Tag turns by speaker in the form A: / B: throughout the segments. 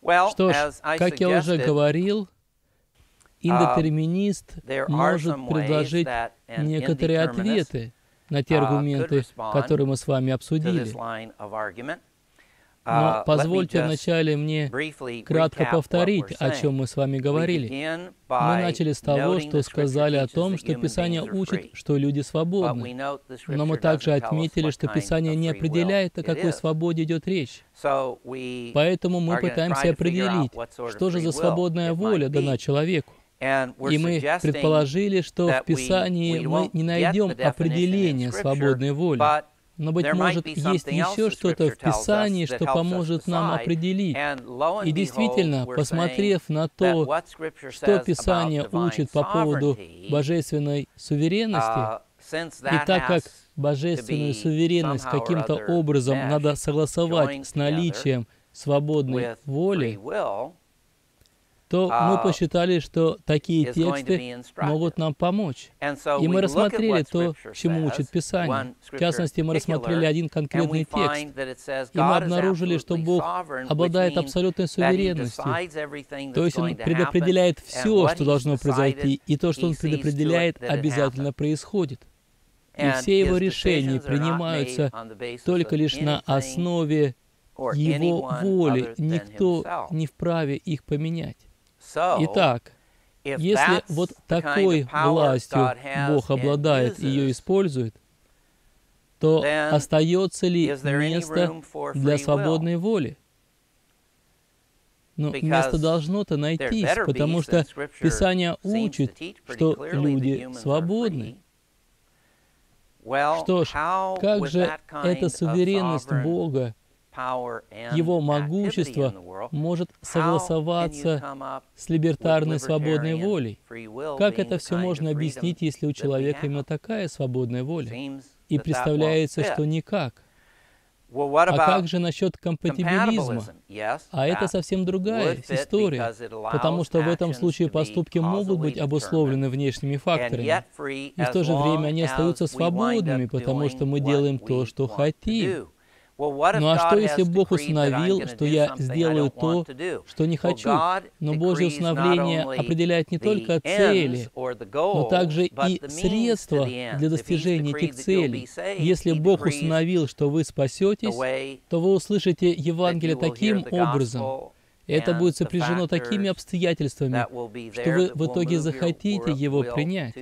A: Что ж, как я уже говорил, индетерминист может предложить некоторые ответы на те аргументы, которые мы с вами обсудили. Но позвольте вначале мне кратко повторить, о чем мы с вами говорили. Мы начали с того, что сказали о том, что Писание учит, что люди свободны. Но мы также отметили, что Писание не определяет, о какой свободе идет речь. Поэтому мы пытаемся определить, что же за свободная воля дана человеку. И мы предположили, что в Писании мы не найдем определения свободной воли. Но, быть может, есть еще что-то в Писании, что поможет нам определить. И действительно, посмотрев на то, что Писание учит по поводу божественной суверенности, и так как божественную суверенность каким-то образом надо согласовать с наличием свободной воли, то мы посчитали, что такие тексты могут нам помочь. И мы рассмотрели то, чему учит Писание. В частности, мы рассмотрели один конкретный текст. И мы обнаружили, что Бог обладает абсолютной суверенностью. То есть Он предопределяет все, что должно произойти, и то, что Он предопределяет, обязательно происходит. И все Его решения принимаются только лишь на основе Его воли. Никто не вправе их поменять. Итак, если вот такой властью Бог обладает и ее использует, то остается ли место для свободной воли? Ну, место должно-то найтись, потому что Писание учит, что люди свободны. Что ж, как же эта суверенность Бога, Его могущество может согласоваться с либертарной свободной волей? Как это все можно объяснить, если у человека именно такая свободная воля? И представляется, что никак. А как же насчет компатибилизма? А это совсем другая история, потому что в этом случае поступки могут быть обусловлены внешними факторами, и в то же время они остаются свободными, потому что мы делаем то, что хотим. Ну а что, если Бог установил, что я сделаю то, что не хочу? Но Божье установление определяет не только цели, но также и средства для достижения этих целей. Если Бог установил, что вы спасетесь, то вы услышите Евангелие таким образом, и это будет сопряжено такими обстоятельствами, что вы в итоге захотите его принять.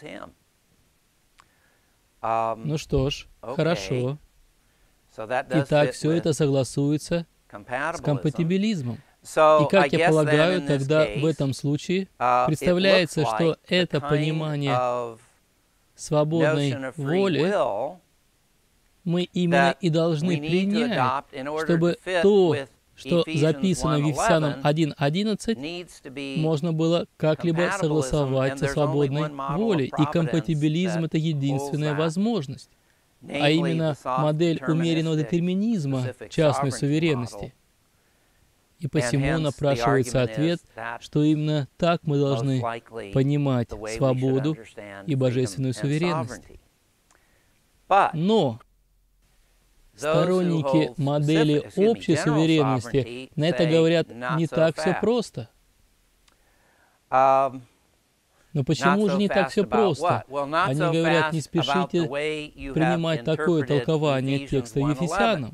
A: Ну что ж, хорошо. Итак, все это согласуется с компатибилизмом. И, как я полагаю, тогда в этом случае представляется, что это понимание свободной воли мы именно и должны принять, чтобы то, что записано в Ефесянам 1:11, можно было как-либо согласовать со свободной волей. И компатибилизм — это единственная возможность, а именно модель умеренного детерминизма частной суверенности. И посему напрашивается ответ, что именно так мы должны понимать свободу и божественную суверенность. Но сторонники модели общей суверенности на это говорят: не так все просто. Но почему же не так все просто? Они говорят: не спешите принимать такое толкование текста Ефесянам.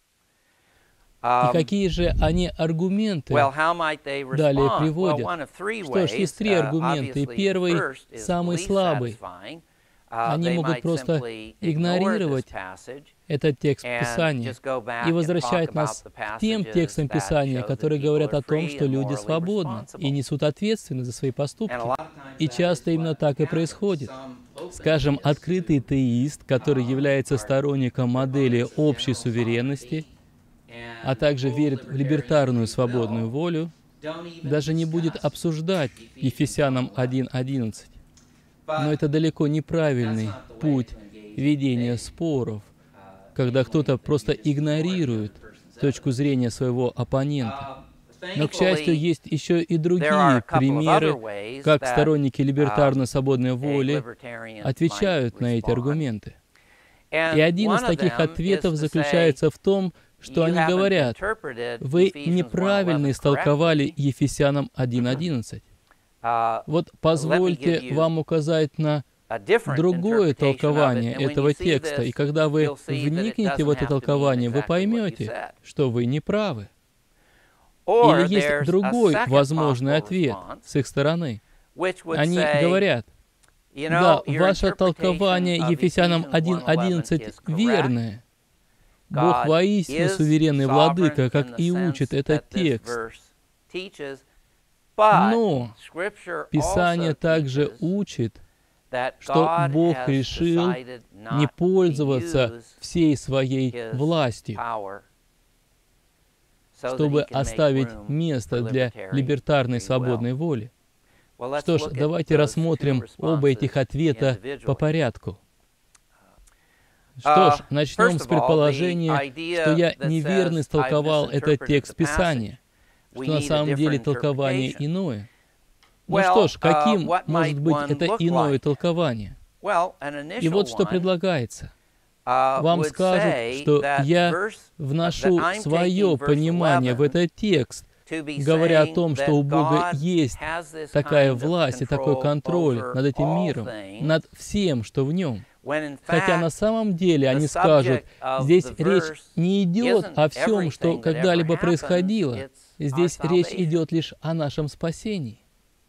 A: И какие же они аргументы далее приводят? Что ж, есть три аргумента. И первый, самый слабый. Они могут просто игнорировать этот текст Писания и возвращать нас к тем текстам Писания, которые говорят о том, что люди свободны и несут ответственность за свои поступки. И часто именно так и происходит. Скажем, открытый теист, который является сторонником модели общей суверенности, а также верит в либертарную свободную волю, даже не будет обсуждать Ефесянам 1:11. Но это далеко неправильный путь ведения споров, когда кто-то просто игнорирует точку зрения своего оппонента. Но, к счастью, есть еще и другие примеры, как сторонники либертарно-свободной воли отвечают на эти аргументы. И один из таких ответов заключается в том, что они говорят: вы неправильно истолковали Ефесянам 1:11. Вот позвольте вам указать на другое толкование этого текста, и когда вы вникнете в это толкование, вы поймете, что вы не правы. Или есть другой возможный ответ с их стороны. Они говорят: да, ваше толкование Ефесянам 1:11 верное. Бог воистину суверенный владыка, как и учит этот текст. Но Писание также учит, что Бог решил не пользоваться всей своей властью, чтобы оставить место для либертарной свободной воли. Что ж, давайте рассмотрим оба этих ответа по порядку. Что ж, начнем с предположения, что я неверно истолковал этот текст Писания, что на самом деле толкование иное. Ну что ж, каким может быть это иное толкование? И вот что предлагается. Вам скажут, что я вношу свое понимание в этот текст, говоря о том, что у Бога есть такая власть и такой контроль над этим миром, над всем, что в нем. Хотя на самом деле они скажут: здесь речь не идет о всем, что когда-либо происходило. Здесь речь идет лишь о нашем спасении.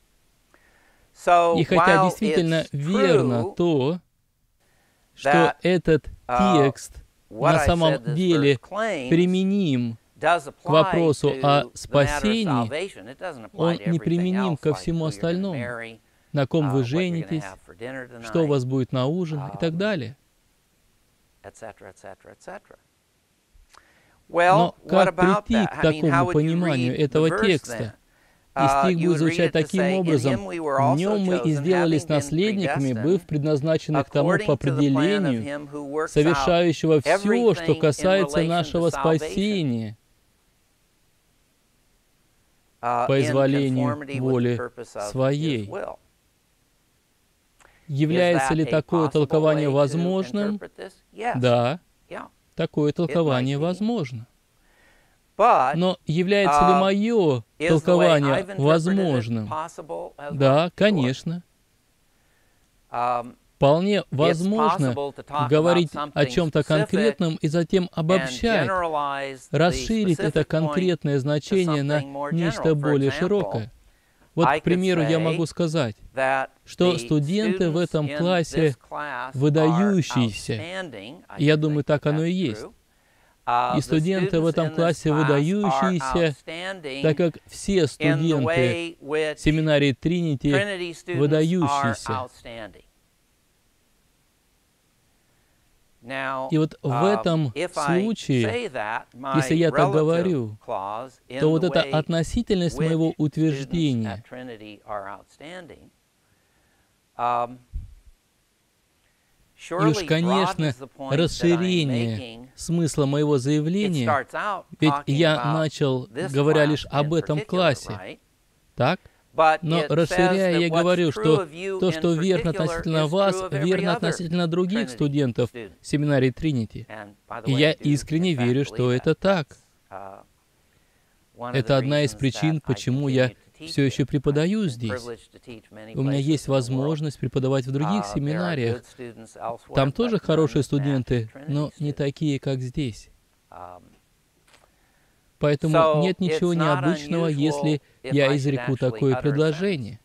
A: И хотя действительно верно то, что этот текст на самом деле применим к вопросу о спасении, он не применим ко всему остальному. На ком вы женитесь, что у вас будет на ужин и так далее. Но как прийти к такому пониманию этого текста? И стих будет звучать таким образом: «В нем мы и сделались наследниками, быв предназначены к тому по определению, совершающего все, что касается нашего спасения, по изволению воли своей». Является ли такое толкование возможным? Да, такое толкование возможно. Но является ли мое толкование возможным? Да, конечно. Вполне возможно говорить о чем-то конкретном и затем обобщать, расширить это конкретное значение на нечто более широкое. Вот, к примеру, я могу сказать, что студенты в этом классе выдающиеся. Я думаю, так оно и есть. И студенты в этом классе выдающиеся, так как все студенты семинарии Тринити выдающиеся. И вот в этом случае, если я так говорю, то вот эта относительность моего утверждения и уж, конечно, расширение смысла моего заявления, ведь я начал, говоря лишь об этом классе, так? Но расширяя, я говорю, что то, что верно относительно вас, верно относительно других студентов семинарии Тринити. И я искренне верю, что это так. Это одна из причин, почему я все еще преподаю здесь. У меня есть возможность преподавать в других семинариях. Там тоже хорошие студенты, но не такие, как здесь. Поэтому нет ничего необычного, если я изреку такое предложение.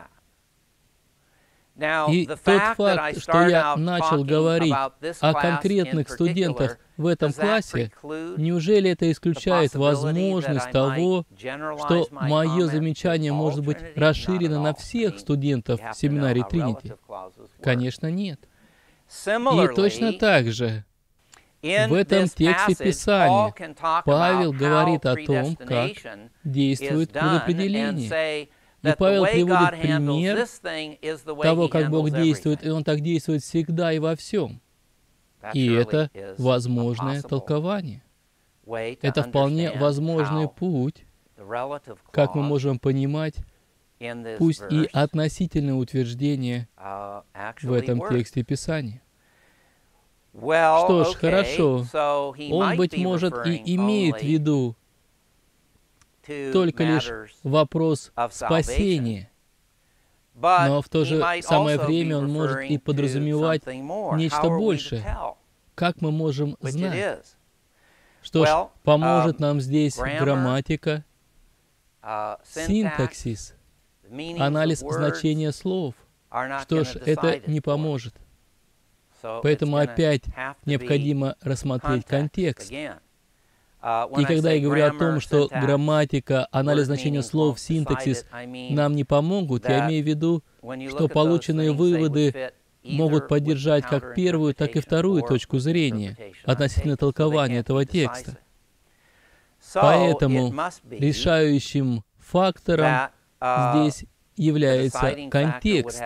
A: И тот факт, что я начал говорить о конкретных студентах в этом классе, неужели это исключает возможность того, что мое замечание может быть расширено на всех студентов семинарии Тринити? Конечно, нет. И точно так же в этом тексте Писания Павел говорит о том, как действует предопределение. И Павел приводит пример того, как Бог действует, и Он так действует всегда и во всем. И это возможное толкование. Это вполне возможный путь, как мы можем понимать, пусть и относительное утверждение в этом тексте Писания. Что ж, хорошо. Он, быть может, и имеет в виду только лишь вопрос спасения. Но в то же самое время он может и подразумевать нечто большее. Как мы можем знать? Что ж, поможет нам здесь грамматика, синтаксис, анализ значения слов. Что ж, это не поможет. Поэтому опять необходимо рассмотреть контекст. И когда я говорю о том, что грамматика, анализ значения слов, синтаксис нам не помогут, я имею в виду, что полученные выводы могут поддержать как первую, так и вторую точку зрения относительно толкования этого текста. Поэтому решающим фактором здесь является контекст.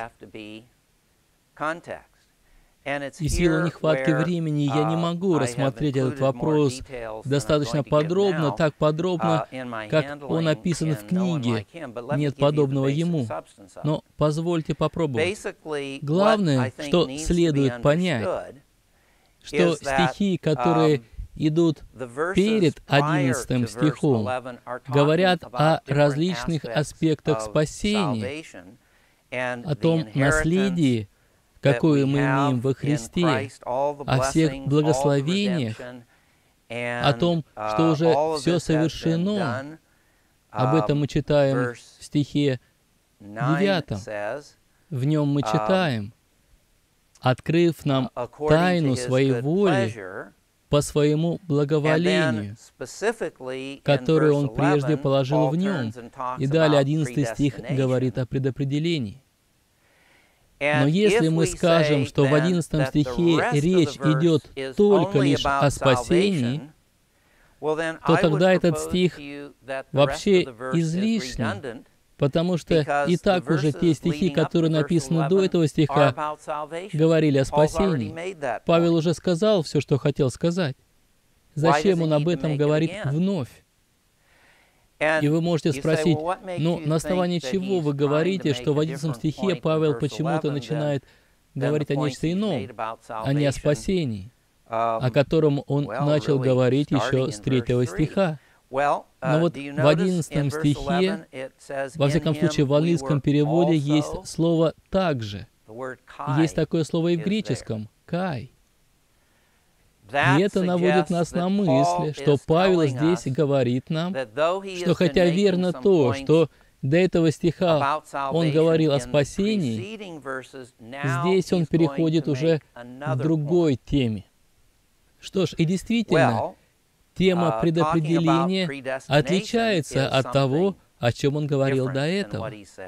A: И в силу нехватки времени я не могу рассмотреть этот вопрос достаточно подробно, так подробно, как он описан в книге. Нет подобного ему. Но позвольте попробовать. Главное, что следует понять, что стихи, которые идут перед 11 стихом, говорят о различных аспектах спасения, о том наследии, какое мы имеем во Христе, о всех благословениях, о том, что уже все совершено. Об этом мы читаем в стихе 9. В нем мы читаем: «Открыв нам тайну своей воли по своему благоволению, которую Он прежде положил в нем». И далее 11 стих говорит о предопределении. Но если мы скажем, что в 11 стихе речь идет только лишь о спасении, то тогда этот стих вообще излишний, потому что и так уже те стихи, которые написаны до этого стиха, говорили о спасении. Павел уже сказал все, что хотел сказать. Зачем он об этом говорит вновь? И вы можете спросить, ну, на основании чего вы говорите, что в 11 стихе Павел почему-то начинает говорить о нечто ином, а не о спасении, о котором он начал говорить еще с 3 стиха? Но вот в 11 стихе, во всяком случае в английском переводе, есть слово «также». Есть такое слово и в греческом «кай». И это наводит нас на мысль, что Павел здесь говорит нам, что хотя верно то, что до этого стиха он говорил о спасении, здесь он переходит уже к другой теме. Что ж, и действительно, тема предопределения отличается от того, о чем он говорил до этого.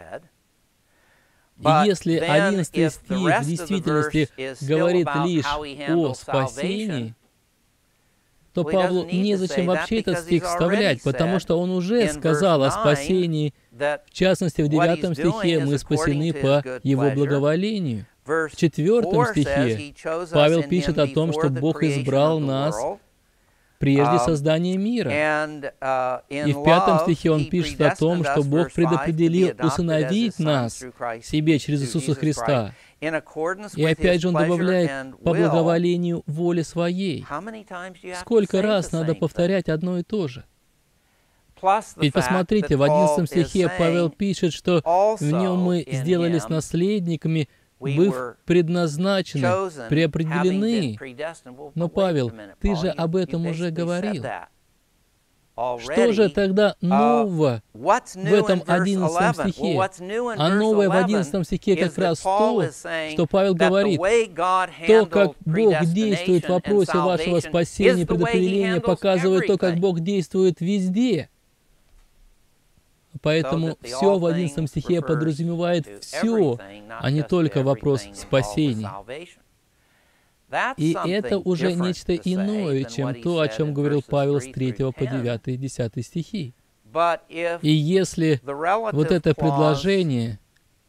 A: И если 11 стих в действительности говорит лишь о спасении, то Павлу незачем вообще этот стих вставлять, потому что он уже сказал о спасении. В частности, в 9 стихе мы спасены по Его благоволению. В 4 стихе Павел пишет о том, что Бог избрал нас прежде создания мира. И в 5 стихе он пишет о том, что Бог предопределил усыновить нас себе через Иисуса Христа. И опять же он добавляет «по благоволению воли своей». Сколько раз надо повторять одно и то же? Ведь посмотрите, в 11 стихе Павел пишет, что в нем мы сделались наследниками, быв предназначены, преопределены. Но, Павел, ты же об этом уже говорил. Что же тогда нового в этом 11 стихе? А новое в 11 стихе как раз то, что Павел говорит. То, как Бог действует в вопросе вашего спасения и предопределения, показывает то, как Бог действует везде. Поэтому все в 11 стихе подразумевает все, а не только вопрос спасения. И это уже нечто иное, чем то, о чем говорил Павел с 3 по 9 и 10 стихи. И если вот это предложение,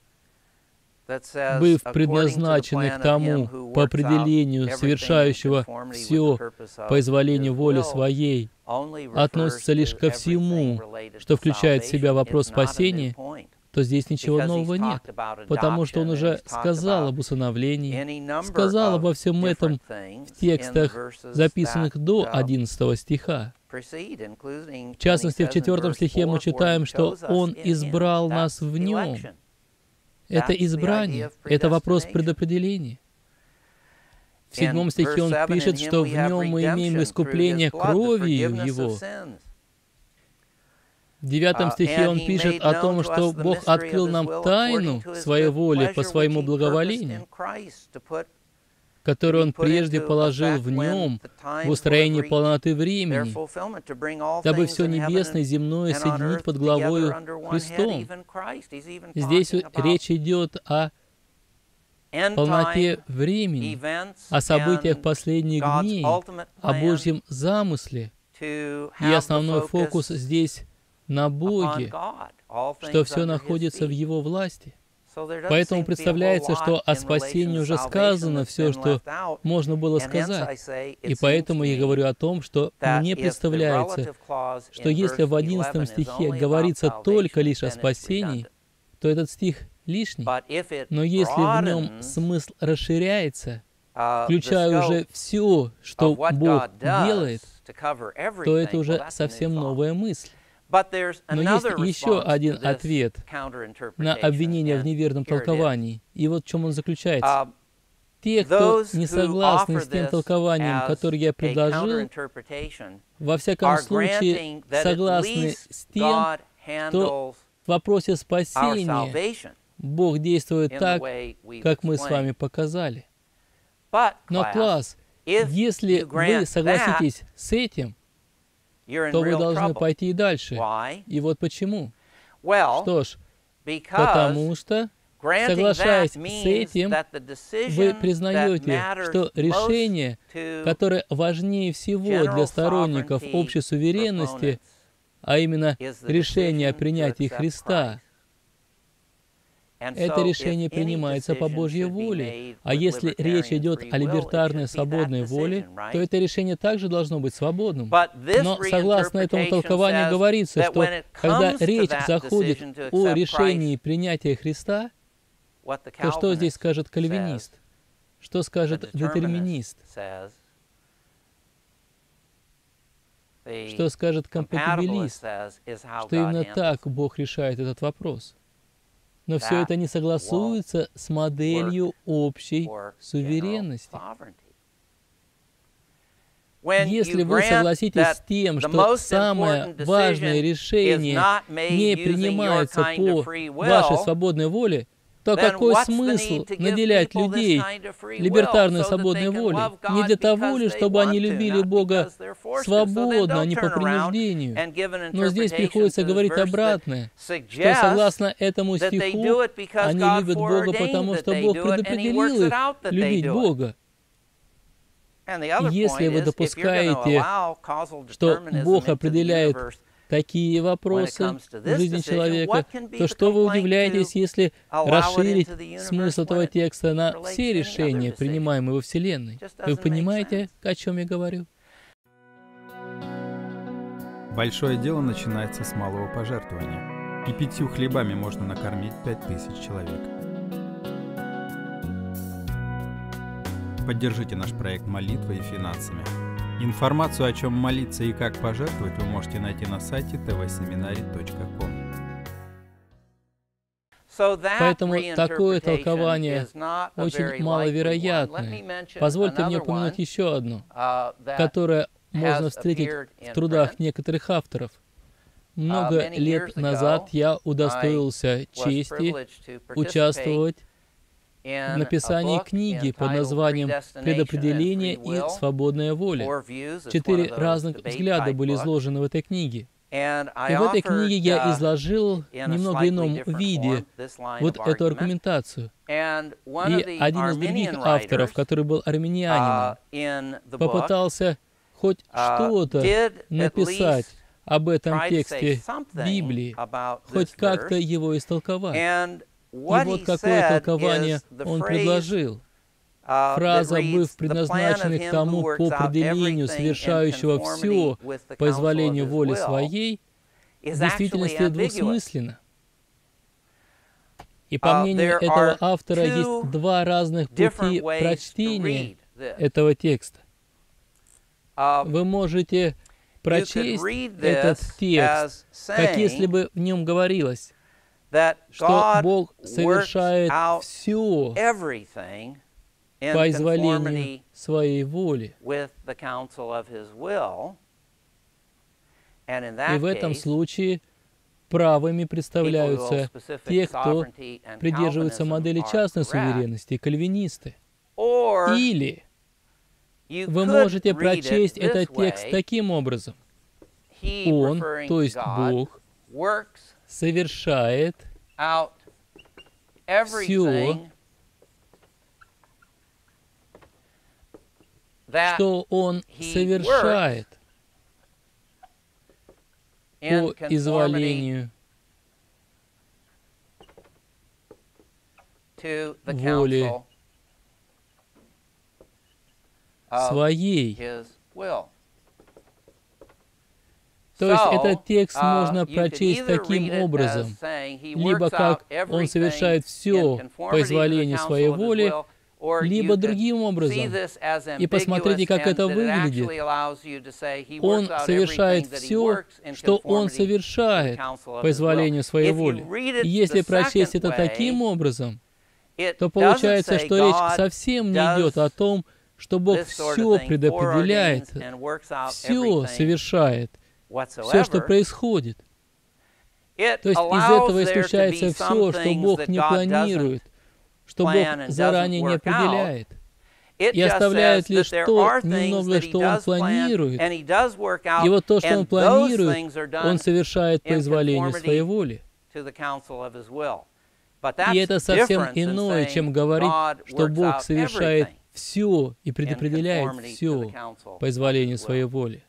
A: быв предназначены к тому, по определению совершающего все по изволению воли своей, относится лишь ко всему, что включает в себя вопрос спасения, то здесь ничего нового нет, потому что он уже сказал об усыновлении, сказал обо всем этом в текстах, записанных до 11 стиха. В частности, в 4 стихе мы читаем, что Он избрал нас в Нем. Это избрание, это вопрос предопределения. В 7 стихе он пишет, что в Нем мы имеем искупление кровью Его. В 9 стихе он пишет о том, что Бог открыл нам тайну Своей воли по Своему благоволению, которую Он прежде положил в Нем в устроении полноты времени, дабы все небесное и земное соединить под главою Христом. Здесь речь идет о полноте времени, о событиях последних дней, о Божьем замысле. И основной фокус здесь на Боге, что все находится в Его власти. Поэтому представляется, что о спасении уже сказано все, что можно было сказать. И поэтому я говорю о том, что мне представляется, что если в 11 стихе говорится только лишь о спасении, то этот стих лишний. Но если в нем смысл расширяется, включая уже все, что Бог делает, то это уже совсем новая мысль. Но есть еще один ответ на обвинение в неверном толковании. И вот в чем он заключается. Те, кто не согласны с тем толкованием, которое я предложил, во всяком случае согласны с тем, что в вопросе спасения Бог действует так, как мы с вами показали. Но, класс, если вы согласитесь с этим, то вы должны пойти и дальше. И вот почему. Что ж, потому что, соглашаясь с этим, вы признаете, что решение, которое важнее всего для сторонников общей суверенности, а именно решение о принятии Христа, это решение принимается по Божьей воле. А если речь идет о либертарной свободной воле, то это решение также должно быть свободным. Но согласно этому толкованию говорится, что когда речь заходит о решении принятия Христа, то что здесь скажет кальвинист? Что скажет детерминист? Что скажет компатибилист? Что именно так Бог решает этот вопрос. Но все это не согласуется с моделью общей суверенности. Если вы согласитесь с тем, что самое важное решение не принимается по вашей свободной воле, то какой смысл наделять людей либертарной свободной волей? Не для того ли, чтобы они любили Бога свободно, а не по принуждению? Но здесь приходится говорить обратное, что согласно этому стиху они любят Бога, потому что Бог предопределил их любить Бога. И если вы допускаете, что Бог определяет такие вопросы в жизни человека, то что вы удивляетесь, если расширить смысл этого текста на все решения, принимаемые во Вселенной? Вы понимаете, о чем я говорю?
B: Большое дело начинается с малого пожертвования. И 5 хлебами можно накормить 5000 человек. Поддержите наш проект молитвой и финансами. Информацию, о чем молиться и как пожертвовать, вы можете найти на сайте tvseminary.com.
A: Поэтому такое толкование очень маловероятное. Позвольте мне упомянуть еще одно, которое можно встретить в трудах некоторых авторов. Много лет назад я удостоился чести участвовать в написании книги под названием «Предопределение и свободная воля». 4 разных взгляда были изложены в этой книге. И в этой книге я изложил в немного ином виде вот эту аргументацию. И один из других авторов, который был армянинином, попытался хоть что-то написать об этом тексте Библии, хоть как-то его истолковать. И вот какое толкование он предложил. Фраза, быв предназначенный к тому по определению совершающего все по изволению воли своей, в действительности двусмысленна. И по мнению этого автора есть два разных пути прочтения этого текста. Вы можете прочесть этот текст, как если бы в нем говорилось, что Бог совершает все по изволению Своей воли. И в этом случае правыми представляются те, кто придерживается модели частной суверенности, кальвинисты. Или вы можете прочесть этот текст таким образом. Он, то есть Бог, совершает все, что Он совершает по изволению воли Своей. То есть этот текст можно прочесть таким образом, либо как Он совершает все по изволению Своей воли, либо другим образом. И посмотрите, как это выглядит. Он совершает все, что Он совершает по изволению Своей воли. И если прочесть это таким образом, то получается, что речь совсем не идет о том, что Бог все предопределяет, все совершает, все, что происходит. То есть из этого исключается все, что Бог не планирует, что Бог заранее не определяет, и оставляет лишь то немногое, что Он планирует. И вот то, что Он планирует, Он совершает по изволению Своей воли. И это совсем иное, чем говорить, что Бог совершает все и предопределяет все по изволению Своей воли.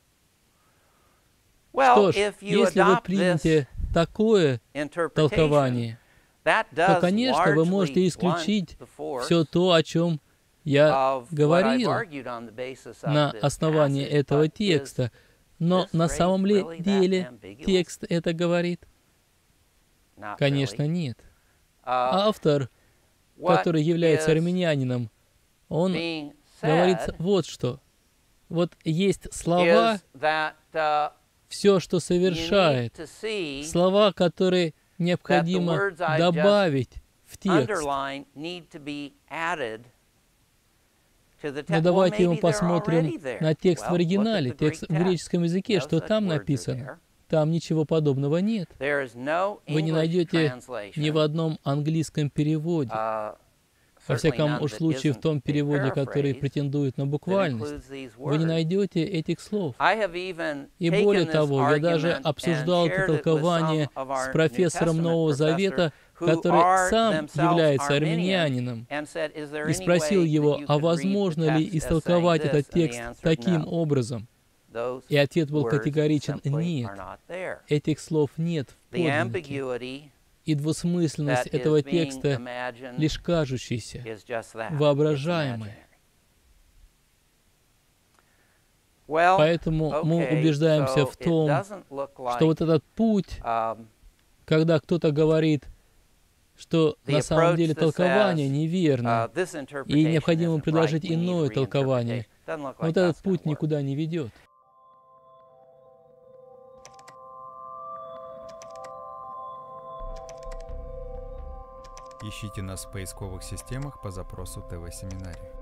A: Что ж, если вы примете такое толкование, то, конечно, вы можете исключить все то, о чем я говорил на основании этого текста. Но на самом ли деле текст это говорит? Конечно, нет. Автор, который является армянинином, он говорит вот что. Вот есть слова, все, что совершает, слова, которые необходимо добавить в текст. Но давайте мы посмотрим на текст в оригинале, текст в греческом языке, что там написано. Там ничего подобного нет. Вы не найдете ни в одном английском переводе. Во всяком уж случае, в том переводе, который претендует на буквальность, вы не найдете этих слов. И более того, я даже обсуждал это толкование с профессором Нового Завета, который сам является армянинином, и спросил его, а возможно ли истолковать этот текст таким образом? И ответ был категоричен: нет, этих слов нет в подлиннике. И двусмысленность этого текста лишь кажущаяся, воображаемая. Поэтому мы убеждаемся в том, что вот этот путь, когда кто-то говорит, что на самом деле толкование неверно, и необходимо предложить иное толкование, вот этот путь никуда не ведет.
B: Ищите нас в поисковых системах по запросу ТВ-семинарий.